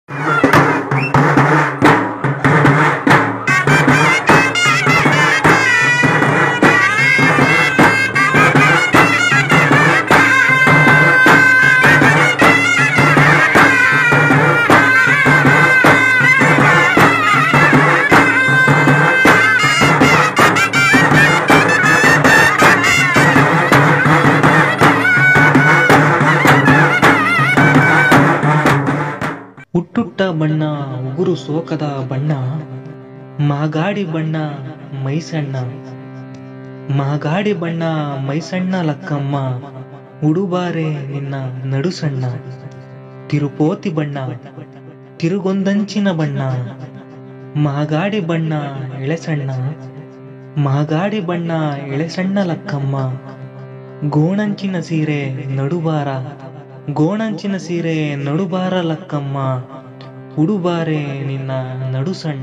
ಹುಟ್ಟುಟ್ಟ ಬಣ್ಣ ಉಗುರು ಸೋಕದ ಬಣ್ಣ, ಮಾಗಾಡಿ ಬಣ್ಣ ಮೈಸಣ್ಣ. ಮಾಗಾಡಿ ಬಣ್ಣ ಮೈಸಣ್ಣ ಲಕ್ಕಮ್ಮ, ಉಡುಬಾರೆ ನಿನ್ನ ನಡುಸಣ್ಣ. ತಿರುಪೋತಿ ಬಣ್ಣ ತಿರುಗೊಂದಂಚಿನ ಬಣ್ಣ, ಮಾಗಾಡಿ ಬಣ್ಣ ಎಳೆಸಣ್ಣ. ಮಾಗಾಡಿ ಬಣ್ಣ ಎಳೆಸಣ್ಣ ಲಕ್ಕಮ್ಮ, ಗೋಣಂಚಿನ ಸೀರೆ ನಡುಬಾರ. ಗೋಣಂಚಿನ ಸೀರೆ ನಡುಬಾರ ಲಕ್ಕಮ್ಮ, ಉಡುಬಾರೆ ನಿನ್ನ ನಡುಸಣ್ಣ.